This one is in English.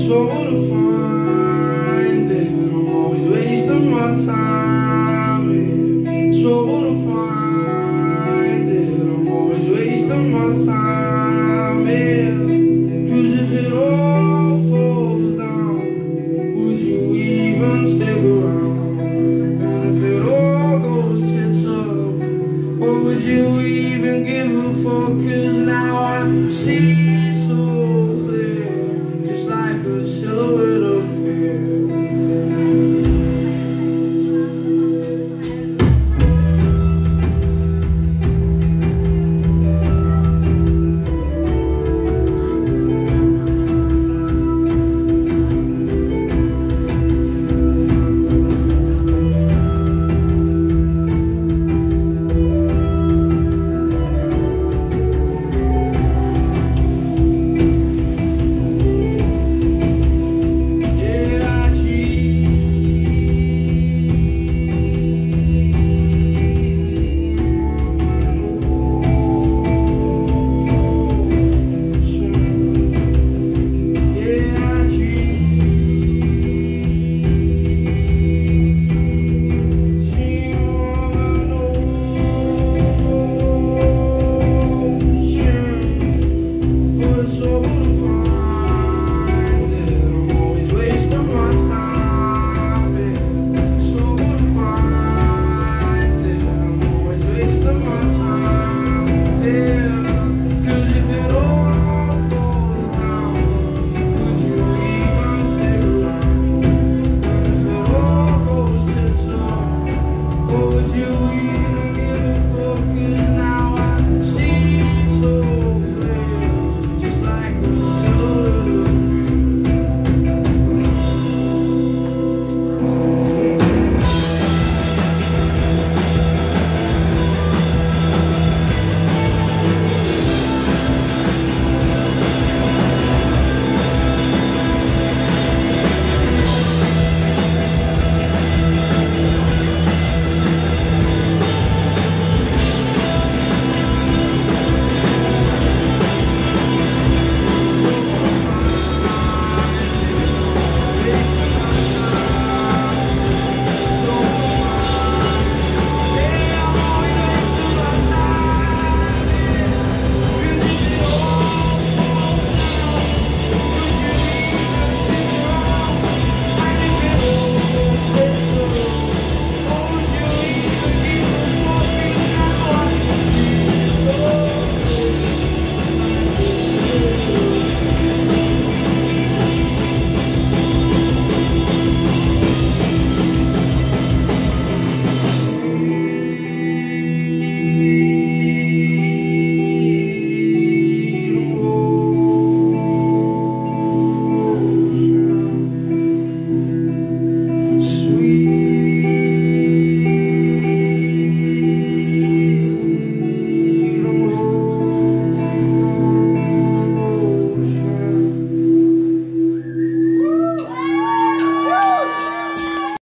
trouble to find it. I'm always wasting my time. Yeah. Trouble to find it. I'm always wasting my time. Yeah. 'Cause if it all falls down, would you even stick around? And if it all goes tits up, what would you even give a fuck? 'Cause now I see so clear, just like a silhouette.